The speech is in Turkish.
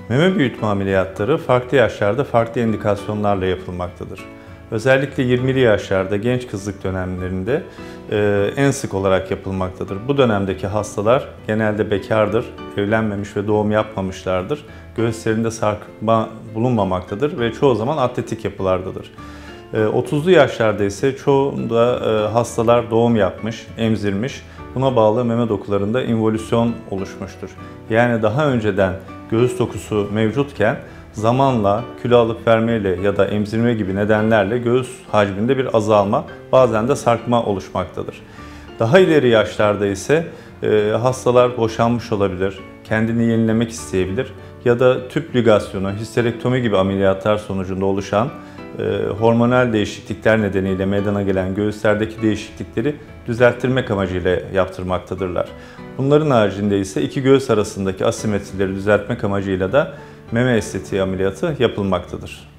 Meme büyütme ameliyatları farklı yaşlarda farklı indikasyonlarla yapılmaktadır. Özellikle 20'li yaşlarda genç kızlık dönemlerinde en sık olarak yapılmaktadır. Bu dönemdeki hastalar genelde bekardır, evlenmemiş ve doğum yapmamışlardır. Göğüslerinde sarkma bulunmamaktadır ve çoğu zaman atletik yapılardadır. 30'lu yaşlarda ise çoğunda hastalar doğum yapmış, emzirmiş. Buna bağlı meme dokularında involüsyon oluşmuştur. Yani daha önceden göğüs dokusu mevcutken zamanla kilo alıp vermeyle ya da emzirme gibi nedenlerle göğüs hacminde bir azalma, bazen de sarkma oluşmaktadır. Daha ileri yaşlarda ise hastalar boşanmış olabilir, kendini yenilemek isteyebilir ya da tüp ligasyonu, histerektomi gibi ameliyatlar sonucunda oluşan hormonal değişiklikler nedeniyle meydana gelen göğüslerdeki değişiklikleri düzelttirmek amacıyla yaptırmaktadırlar. Bunların haricinde ise iki göğüs arasındaki asimetrileri düzeltmek amacıyla da meme estetiği ameliyatı yapılmaktadır.